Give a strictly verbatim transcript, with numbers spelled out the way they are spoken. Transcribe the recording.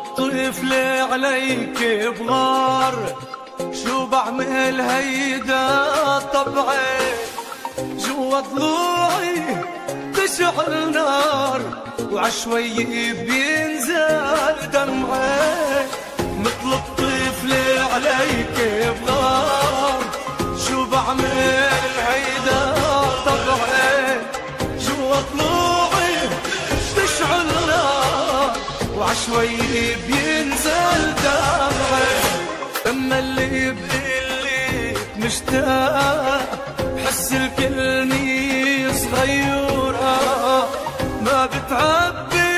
الطفل عليك بغار، شو بعمل هيدا طبعي، جوا ضلوعي تشعل نار وعشوي بينزل دمعي. مثل الطفل عليك بغار، شو بعمل هيدا طبعي، جوا ضلوعي تشعل نار وعشوي بينزل دمعي. اما اللي بقلي مشتاق، حس الكلمة صغيرة ما بتعبي